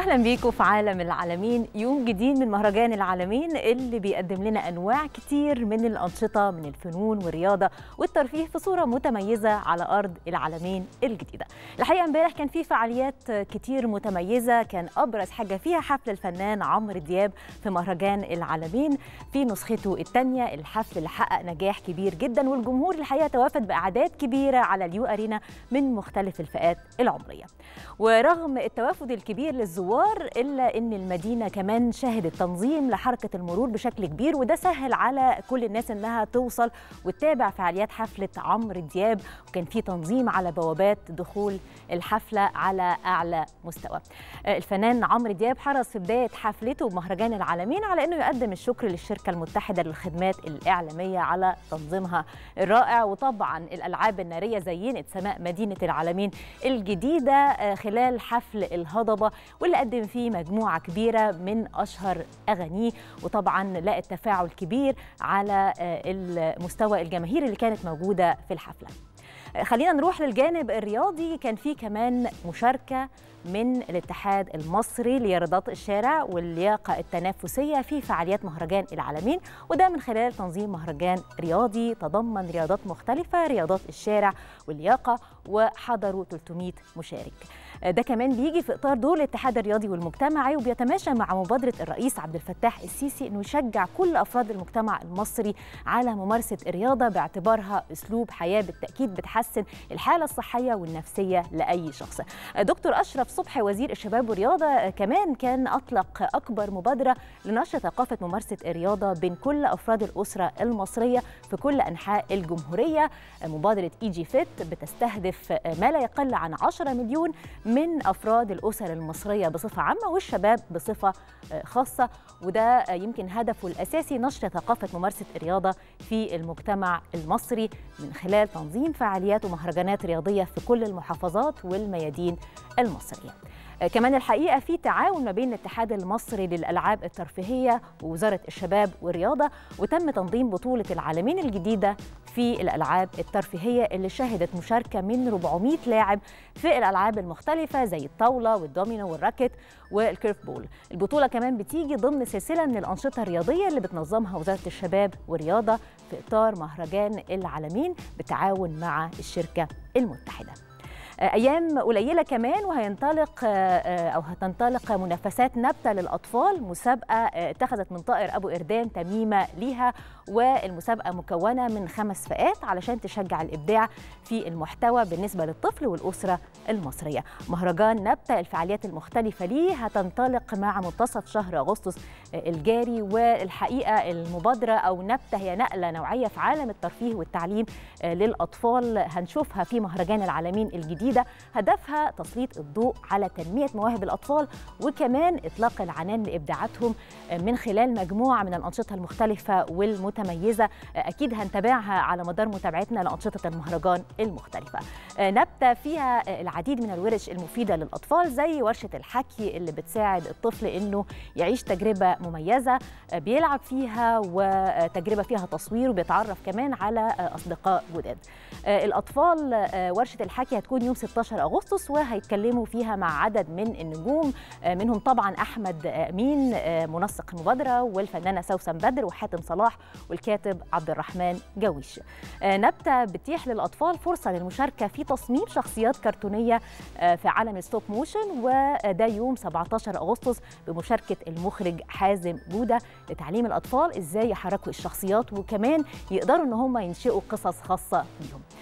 أهلا بيكم في عالم العالمين، يوم جديد من مهرجان العالمين اللي بيقدم لنا أنواع كتير من الأنشطة من الفنون والرياضة والترفيه في صورة متميزة على أرض العالمين الجديدة. الحقيقة امبارح كان في فعاليات كتير متميزة، كان أبرز حاجة فيها حفل الفنان عمرو دياب في مهرجان العالمين في نسخته الثانية. الحفل اللي حقق نجاح كبير جدا، والجمهور الحقيقة توافد بأعداد كبيرة على اليو أرينا من مختلف الفئات العمرية. ورغم التوافد الكبير للزوار إلا أن المدينة كمان شهدت تنظيم لحركة المرور بشكل كبير، وده سهل على كل الناس أنها توصل وتتابع فعاليات حفلة عمرو دياب، وكان في تنظيم على بوابات دخول الحفلة على أعلى مستوى. الفنان عمرو دياب حرص في بداية حفلته بمهرجان العالمين على أنه يقدم الشكر للشركة المتحدة للخدمات الإعلامية على تنظيمها الرائع. وطبعا الألعاب النارية زينت سماء مدينة العالمين الجديدة خلال حفل الهضبة، واللي قدم فيه مجموعة كبيرة من أشهر أغانيه، وطبعا لقى تفاعل كبير على المستوى الجماهيري اللي كانت موجودة في الحفلة. خلينا نروح للجانب الرياضي. كان فيه كمان مشاركة من الاتحاد المصري لرياضات الشارع واللياقة التنافسية في فعاليات مهرجان العالمين، وده من خلال تنظيم مهرجان رياضي تضمن رياضات مختلفة، رياضات الشارع واللياقة، وحضروا 300 مشارك. ده كمان بيجي في إطار دور الاتحاد الرياضي والمجتمعي، وبيتماشى مع مبادرة الرئيس عبد الفتاح السيسي إنه يشجع كل أفراد المجتمع المصري على ممارسة الرياضة باعتبارها أسلوب حياة بالتأكيد بتحسن الحالة الصحية والنفسية لأي شخص. دكتور أشرف صبحي وزير الشباب والرياضة كمان كان أطلق أكبر مبادرة لنشر ثقافة ممارسة الرياضة بين كل أفراد الأسرة المصرية في كل أنحاء الجمهورية. مبادرة إيجي فيت بتستهدف ما لا يقل عن 10 مليون من أفراد الأسر المصرية بصفة عامة والشباب بصفة خاصة، وده يمكن هدفه الأساسي نشر ثقافة ممارسة الرياضة في المجتمع المصري من خلال تنظيم فعاليات ومهرجانات رياضية في كل المحافظات والميادين المصرية. كمان الحقيقة في تعاون ما بين الاتحاد المصري للألعاب الترفيهية ووزارة الشباب والرياضة، وتم تنظيم بطولة العالمين الجديدة في الألعاب الترفيهية اللي شهدت مشاركة من 400 لاعب في الألعاب المختلفة زي الطاولة والدومينو والراكت والكيرف بول. البطولة كمان بتيجي ضمن سلسلة من الأنشطة الرياضية اللي بتنظمها وزارة الشباب والرياضة في إطار مهرجان العالمين بالتعاون مع الشركة المتحدة. أيام قليلة كمان هتنطلق منافسات نبتة للأطفال، مسابقة اتخذت من طائر أبو إردان تميمة ليها، والمسابقة مكونة من 5 فئات علشان تشجع الإبداع في المحتوى بالنسبة للطفل والأسرة المصرية. مهرجان نبتة الفعاليات المختلفة ليه هتنطلق مع منتصف شهر أغسطس الجاري، والحقيقة المبادرة أو نبتة هي نقلة نوعية في عالم الترفيه والتعليم للأطفال هنشوفها في مهرجان العالمين الجديدة. هدفها تسليط الضوء على تنمية مواهب الأطفال، وكمان إطلاق العنان لإبداعاتهم من خلال مجموعة من الأنشطة المختلفة والمتميزة. أكيد هنتابعها على مدار متابعتنا لأنشطة المهرجان المختلفة. نبتة فيها العديد من الورش المفيدة للأطفال زي ورشة الحكي اللي بتساعد الطفل إنه يعيش تجربة مميزة بيلعب فيها، وتجربة فيها تصوير، وبيتعرف كمان على أصدقاء جداد. الأطفال ورشة الحكي هتكون يوم 16 أغسطس، وهيتكلموا فيها مع عدد من النجوم، منهم طبعا أحمد أمين منسق المبادرة، والفنانة سوسن بدر، وحاتم صلاح، والكاتب عبد الرحمن جويش. نبتة بتتيح للأطفال فرصة للمشاركة في تصميم شخصيات كرتونية في عالم الستوب موشن، وده يوم 17 أغسطس بمشاركة المخرج حازم جودة لتعليم الأطفال إزاي يحركوا الشخصيات، وكمان يقدروا إن هم ينشئوا قصص خاصة بيهم.